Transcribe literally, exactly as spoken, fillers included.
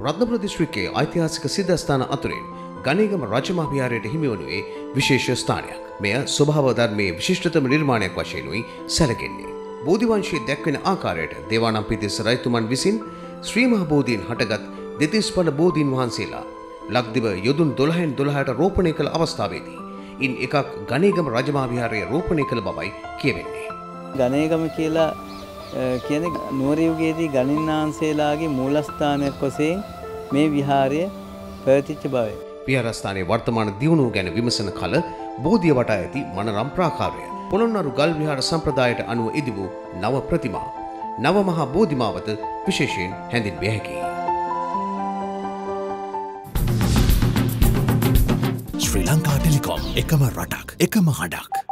රත්නපුර දිස්ත්‍රික්කයේ ඓතිහාසික සිද්ධස්ථාන අතුරින් ගණේගම රජමහා විහාරයට හිමි වනුයේ විශේෂ ස්ථානයක්. මෙය ස්වභාව ධර්මයේ විශිෂ්ටතම නිර්මාණයක් වශයෙන්ුයි සැලකෙන්නේ. බෝධි වංශයේ දැක්වෙන ආකාරයට දේවානම්පියතිස්ස රජතුමන් විසින් ශ්‍රී මහ බෝධීන් හටගත් දෙතිස් පළ බෝධීන් වහන්සේලා ලක්දිව යොදුන් දොළහෙන් දොළහට රෝපණය කළ අවස්ථාවේදී ඉන් එකක් ගණේගම රජමහා විහාරයේ රෝපණය කළ බවයි කියවෙන්නේ. ගණේගම කියලා කියන්නේ නුවර යුගයේදී ගණින්නාන්සේලාගේ මූලස්ථානයක් වශයෙන් මේ විහාරය පැවතිච්ච බවයි. විහාරස්ථානයේ වර්තමාන දියුණුව ගැන විමසන කල බෝධිය වටා ඇති මනරම් ප්‍රාකාරය පොළොන්නරු ගල් විහාර සම්ප්‍රදායට අනුව ඉදි වූ නව ප්‍රතිමා නව මහා බෝධිමාවත විශේෂයෙන් හැඳින්විය හැකියි. ශ්‍රී ලංකා ටෙලිකොම් එකම රටක් එකම හඬක්.